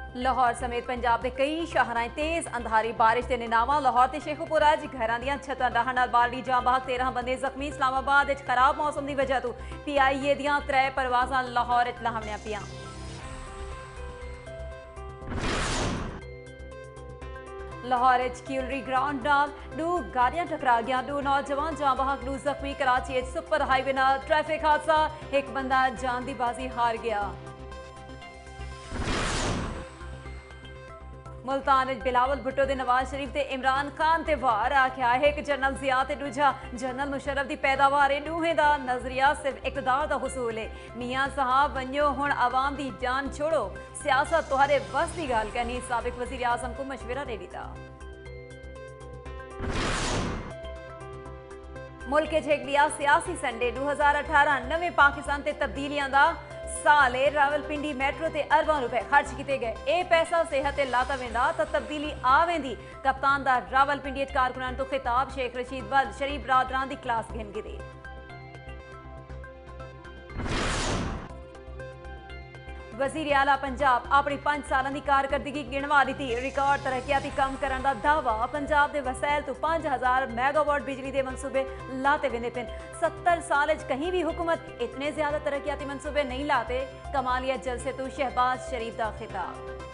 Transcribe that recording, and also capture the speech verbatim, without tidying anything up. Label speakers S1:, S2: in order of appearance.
S1: लाहौर समेत पंजाब के कई शहरां तेज अंधारी बारिश के निनावा लाहौर ते शेखुपुरा घर दियां छतां डहण नाल बाली जां बाग तेरह बंदे जख्मी। इस्लामाबाद खराब मौसम की वजह तो पी आई ए दियां त्रै परवाजां लाहौर लाहवणियां पियां। लाहौर क्यूलरी ग्राउंड नाल दो गाड़ियां टकरा गया, दो नौजवान जां बहक दो जख्मी। कराची सुपर हाईवे नाल ट्रैफिक हादसा, एक बंदा जान दी बाजी हार गया। मुल्तान बिलावल भुट्टो दे नवाज शरीफ ते इमरान खान ते वार आख्या, एक जनरल जिया ते दूजा जनरल मुशर्रफ दी पैदावार है। दूहें दा नजरिया सिर्फ इकतदार दा हुसूल है। मियां साहब वन्यो हुण आवाम दी जान छोड़ो, सियासत तुहारे बस दी गल कहनी। साबिक वजीर आजम को मशवरा दे दिता। मुल्क एक लिया सियासी संडे दो हजार अठारह नवे पाकिस्तान ते तब्दीलियां दा साल है। रावलपिंडी मेट्रो ते अरबां रुपए खर्च किए गए। ए पैसा सेहत लाता वेंदा तो तब्दीली आ वेंदी। कप्तान दा रावलपिंडी कारकुनान तो खिताब। शेख रशीद वल शरीफ बरादरान दी क्लास गिनगिरी। वजीर आला पंजाब अपनी पांच साल की कारकर्दगी गिणवा दी। रिकॉर्ड तरक्याती कम करने का दावा। पंजाब के वसैल तो पांच हजार मैगावाट बिजली के मनसूबे लाते वेंदे पिन। सत्तर साल कहीं भी हुकूमत इतने ज्यादा तरक्याती मनसूबे नहीं लाते। कमालिया जलसे तो शहबाज शरीफ का खिताब।